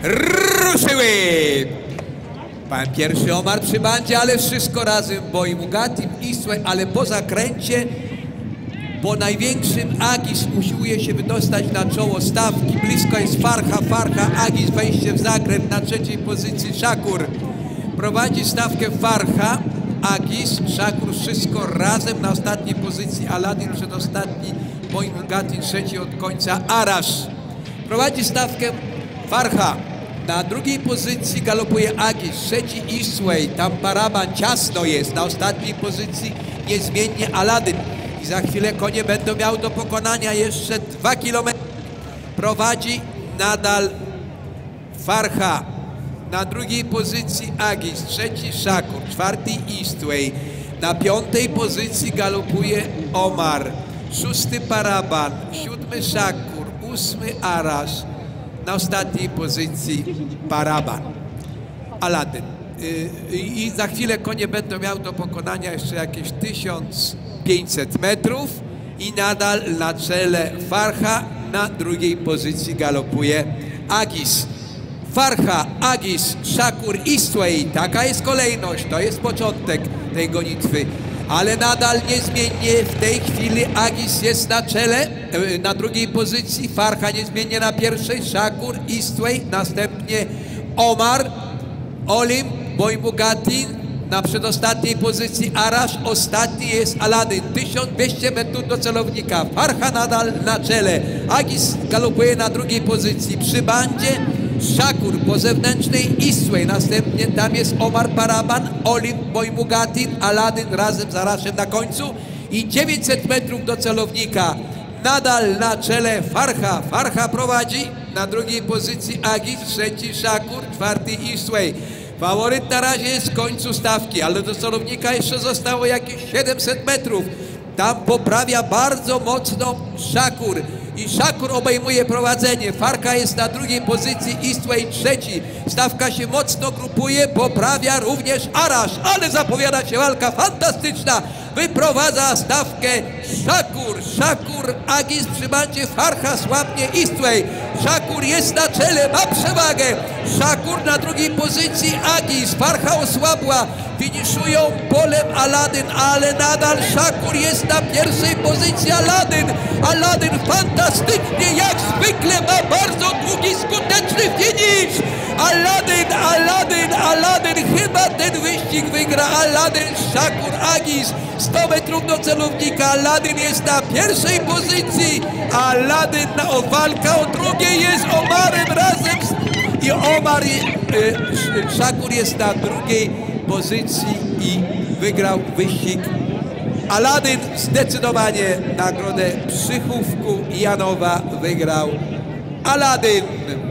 ruszyły! Pan pierwszy Omar przy bandzie, ale wszystko razem. Boymugatin, Eastway, ale po zakręcie, po największym Agis usiłuje się wydostać na czoło stawki. Blisko jest Farha, Agis, wejście w zakręt. Na trzeciej pozycji Shakur. Prowadzi stawkę Farha, Agis, Shakur, wszystko razem. Na ostatniej pozycji Aladin, przedostatni Boymugatin, trzeci od końca Arash. Prowadzi stawkę Farha. Na drugiej pozycji galopuje Agis, trzeci Eastway, tam Paraban, ciasno jest. Na ostatniej pozycji niezmiennie Aladin. I za chwilę konie będą miały do pokonania jeszcze 2 km. Prowadzi nadal Farha. Na drugiej pozycji Agis, trzeci Shakur, czwarty Eastway. Na piątej pozycji galopuje Omar, szósty Paraban, siódmy Shakur, ósmy Arash. Na ostatniej pozycji Paraban, Aladin. I za chwilę konie będą miały do pokonania jeszcze jakieś 1500 metrów i nadal na czele Farha, na drugiej pozycji galopuje Agis. Farha, Agis, Shakur, Eastway, taka jest kolejność, to jest początek tej gonitwy. Ale nadal niezmiennie w tej chwili Agis jest na czele, na drugiej pozycji, Farha niezmiennie na pierwszej, Shakur, Eastway, następnie Omar, Olim, Boymugatin, na przedostatniej pozycji Arash, ostatni jest Aladin. 1200 metrów do celownika, Farha nadal na czele, Agis galopuje na drugiej pozycji, przy bandzie Shakur, po zewnętrznej Eastway, następnie tam jest Omar, Paraban, Olim, Boymugatin, Aladin razem z Arashem na końcu i 900 metrów do celownika. Nadal na czele Farha. Farha prowadzi, na drugiej pozycji Agis, trzeci Shakur, czwarty Eastway. Faworyt na razie jest w końcu stawki, ale do celownika jeszcze zostało jakieś 700 metrów. Tam poprawia bardzo mocno Shakur. I Shakur obejmuje prowadzenie. Farha jest na drugiej pozycji, Eastway trzeci. Stawka się mocno grupuje, poprawia również Arash, ale zapowiada się walka fantastyczna. Wyprowadza stawkę Shakur. Shakur, Agis przy bandzie, Farha słabnie Eastway. Shakur jest na czele, ma przewagę. Shakur na drugiej pozycji, Agis. Farha osłabła. Finiszują polem Aladin, ale nadal Shakur jest na pierwszej pozycji. Aladin fantastycznie, jak zwykle ma bardzo długi, skuteczny finisz. Aladin chyba ten wyścig wygra. Aladin, Shakur, Agis. 100 metrów do celownika. Aladin jest na pierwszej pozycji. Aladin o walka o drugiej jest Omarem razem i Shakur jest na drugiej pozycji i wygrał wyścig. Aladin zdecydowanie nagrodę Przychówku Janowa wygrał Aladin.